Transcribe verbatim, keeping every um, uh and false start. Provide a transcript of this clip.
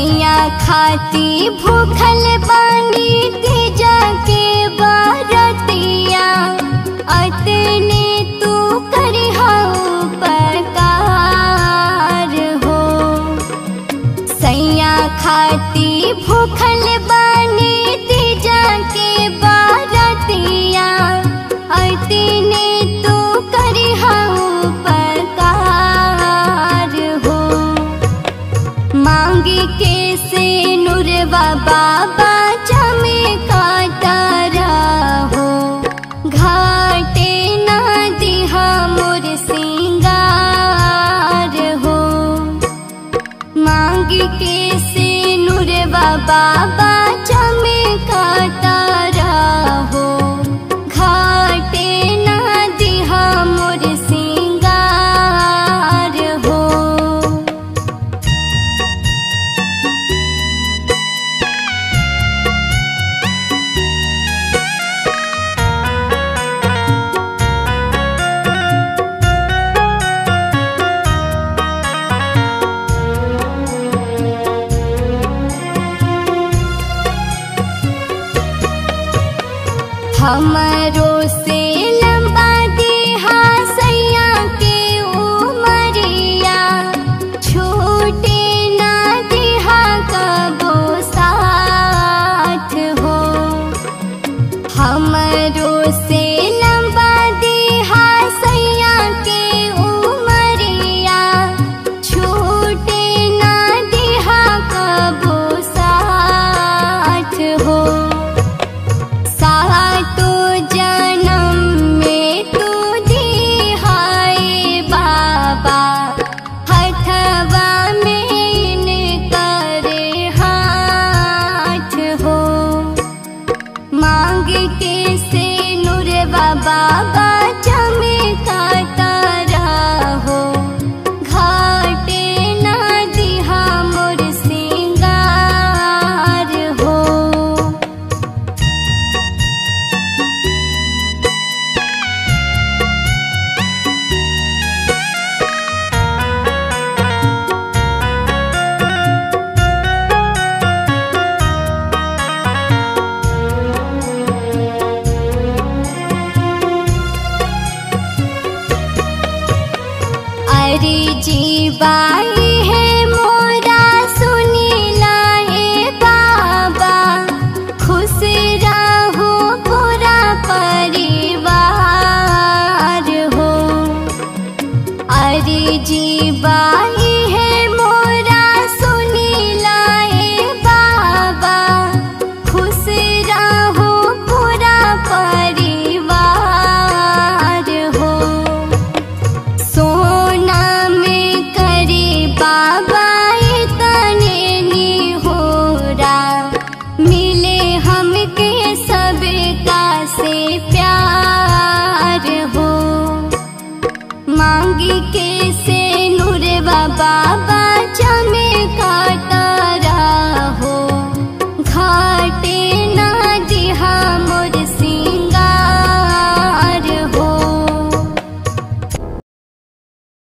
सैया खाती भूखल बानी तीजा के बारतिया अतने तू करिहा उपकार हो। सैया खाती भूखल बानी तीजा के बारतिया अतने तू करिहा उपकार हो। मांगी के से नुरवा बाबा चमकाता रहो घाटे ना दिहा मोर सिंगार हो। मांगी के से नुरवा बाबा चमकाता रहो घाटे ना दिहा मोर सिंगार हो। हमरो से